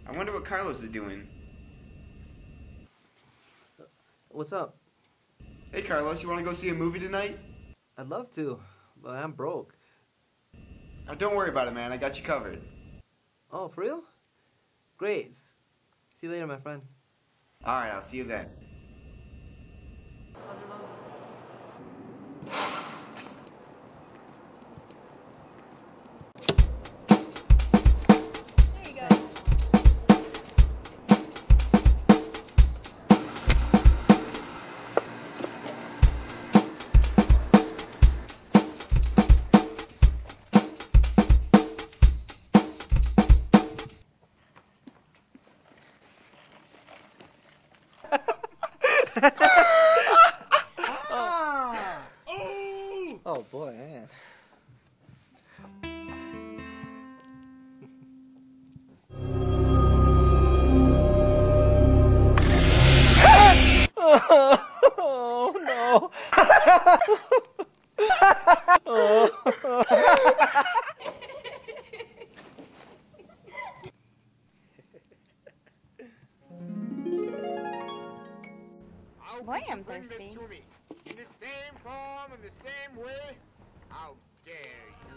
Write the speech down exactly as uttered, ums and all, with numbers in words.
I wonder what Carlos is doing. What's up? Hey Carlos, you want to go see a movie tonight? I'd love to, but I'm broke. Oh, don't worry about it, man. I got you covered. Oh, for real? Great. See you later, my friend. Alright, I'll see you then. Oh boy, man. Oh no. Boy, I'm thirsty. In the same form, in the same way. How dare you?